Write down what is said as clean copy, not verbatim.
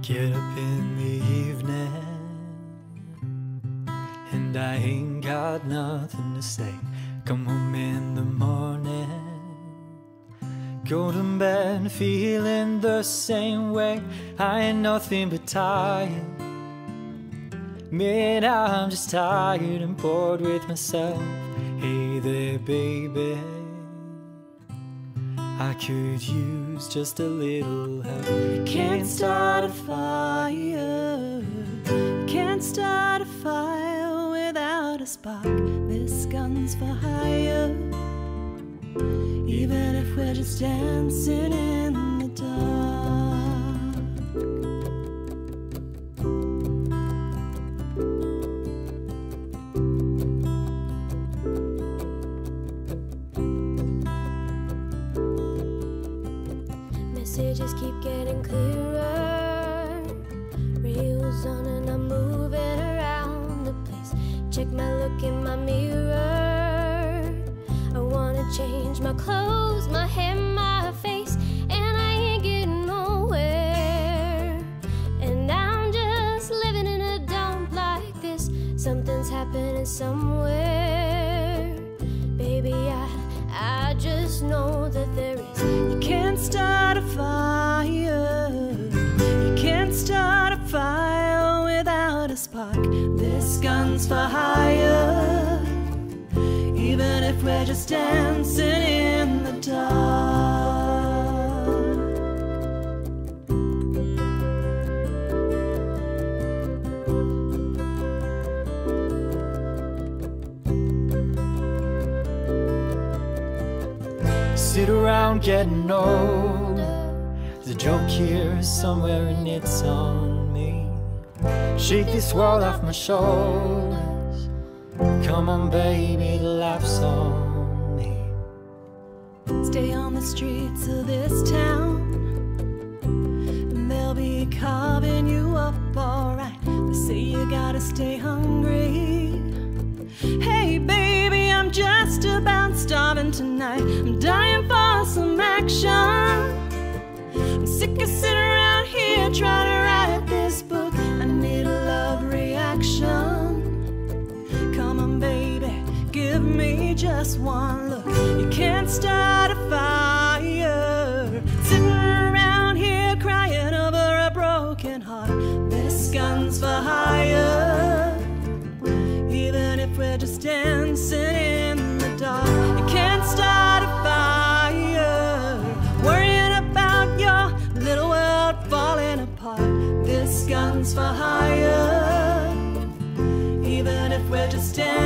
Get up in the evening and I ain't got nothing to say. Come home in the morning, go to bed feeling the same way. I ain't nothing but tired. Man, I'm just tired and bored with myself. Hey there, baby, I could use just a little help. Can't start a fire, can't start a fire without a spark. This gun's for hire, even if we're just dancing in the dark. Messages keep getting clearer, reels on and I'm moving around the place. Check my look in my mirror, I wanna change my clothes, my hair, my face, and I ain't getting nowhere. And I'm just living in a dump like this. Something's happening somewhere. Baby, I just know that there is. You can't start a fire, you can't start a fire without a spark. This gun's for hire, even if we're just dancing in the dark. Sit around getting old. The joke here is somewhere and it's on me. Shake this world off my shoulders. Come on, baby, the laugh's on me. Stay on the streets of this town, and they'll be carving you up alright. They say you gotta stay hungry. Hey, baby, I'm just about starving tonight. I'm dying for some action. I'm sick of sitting around here trying to write this book. I need a love reaction. Come on, baby, give me just one look. You can't start a fire sitting around here crying over a broken heart. This gun's for hire, even if we're just dancing in the dark. You can't start a fire worrying about your little world falling apart. This gun's for hire, even if we're just dancing